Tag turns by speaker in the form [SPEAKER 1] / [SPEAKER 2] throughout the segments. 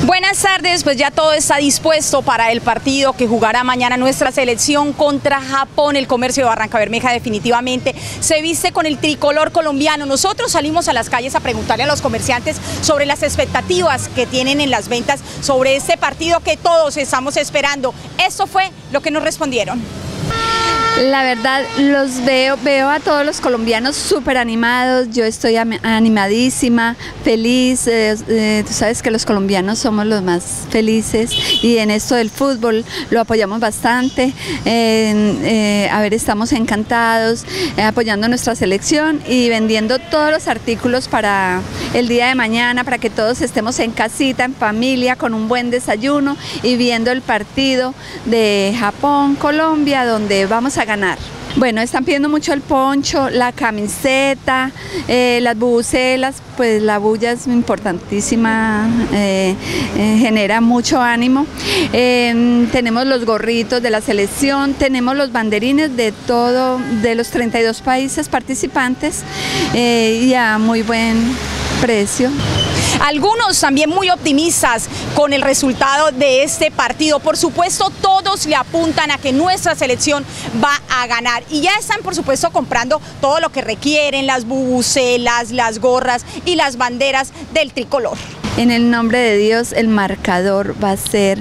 [SPEAKER 1] Buenas tardes, pues ya todo está dispuesto para el partido que jugará mañana nuestra selección contra Japón. El comercio de Barrancabermeja definitivamente se viste con el tricolor colombiano. Nosotros salimos a las calles a preguntarle a los comerciantes sobre las expectativas que tienen en las ventas sobre este partido que todos estamos esperando. Esto fue lo que nos respondieron.
[SPEAKER 2] La verdad, veo a todos los colombianos súper animados, yo estoy animadísima, feliz, tú sabes que los colombianos somos los más felices y en esto del fútbol lo apoyamos bastante, estamos encantados apoyando nuestra selección y vendiendo todos los artículos para el día de mañana, para que todos estemos en casita, en familia, con un buen desayuno y viendo el partido de Japón-Colombia, donde vamos a ganar. Bueno, están pidiendo mucho el poncho, la camiseta, las bubucelas, pues la bulla es importantísima, genera mucho ánimo. Tenemos los gorritos de la selección, tenemos los banderines de los 32 países participantes y a muy buen precio.
[SPEAKER 1] Algunos también muy optimistas con el resultado de este partido. Por supuesto, todos le apuntan a que nuestra selección va a ganar y ya están, por supuesto, comprando todo lo que requieren, las bubucelas, las gorras y las banderas del tricolor.
[SPEAKER 2] En el nombre de Dios, el marcador va a ser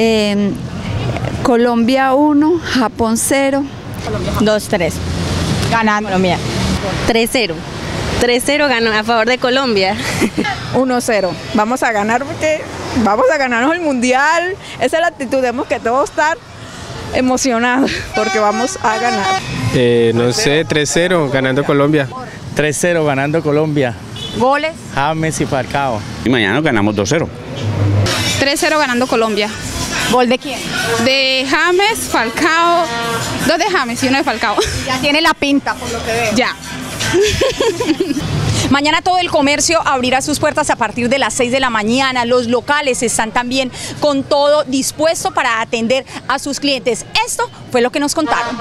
[SPEAKER 2] Colombia 1, Japón 0.
[SPEAKER 3] 2-3.
[SPEAKER 1] Ganando Colombia.
[SPEAKER 3] 3-0. 3-0 ganó a favor de Colombia.
[SPEAKER 4] 1-0. Vamos a ganar porque vamos a ganarnos el mundial. Esa es la actitud, tenemos que todos estar emocionados porque vamos a ganar.
[SPEAKER 5] No sé, 3-0 ganando Colombia.
[SPEAKER 6] 3-0 ganando Colombia.
[SPEAKER 1] ¿Goles?
[SPEAKER 6] James y Falcao.
[SPEAKER 7] Y mañana ganamos 2-0.
[SPEAKER 8] 3-0 ganando Colombia.
[SPEAKER 1] ¿Gol de quién?
[SPEAKER 8] De James, Falcao, 2 de James y 1 de Falcao.
[SPEAKER 1] Ya tiene la pinta, por lo que veo.
[SPEAKER 8] Ya.
[SPEAKER 1] Mañana todo el comercio abrirá sus puertas a partir de las 6 de la mañana. Los locales están también con todo dispuesto para atender a sus clientes. Esto fue lo que nos contaron.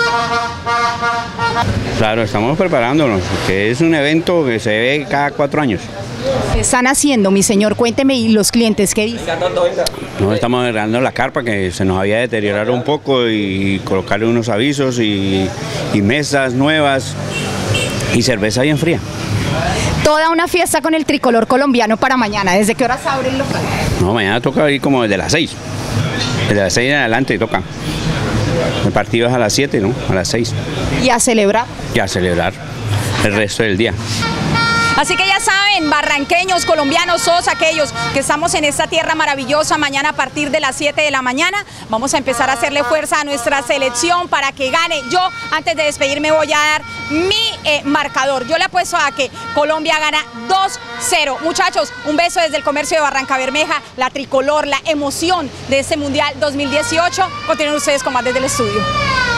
[SPEAKER 7] Claro, estamos preparándonos, que es un evento que se ve cada 4 años.
[SPEAKER 1] ¿Qué están haciendo, mi señor? Cuénteme, y los clientes, ¿qué dicen?
[SPEAKER 7] Nos estamos arreglando la carpa que se nos había deteriorado un poco y colocarle unos avisos y mesas nuevas y cerveza bien fría.
[SPEAKER 1] Toda una fiesta con el tricolor colombiano para mañana. ¿Desde qué horas abre el local?
[SPEAKER 7] No, mañana toca ir como desde las 6. Desde las 6 en adelante toca. El partido es a las 7, ¿no? A las 6.
[SPEAKER 1] ¿Y a celebrar?
[SPEAKER 7] Y a celebrar el resto del día.
[SPEAKER 1] Así que ya saben, barranqueños, colombianos, todos aquellos que estamos en esta tierra maravillosa, mañana a partir de las 7 de la mañana vamos a empezar a hacerle fuerza a nuestra selección para que gane. Yo, antes de despedirme, voy a dar mi marcador. Yo le apuesto a que Colombia gana 2-0. Muchachos, un beso desde el comercio de Barrancabermeja, la tricolor, la emoción de este Mundial 2018. Continúen ustedes con más desde el estudio.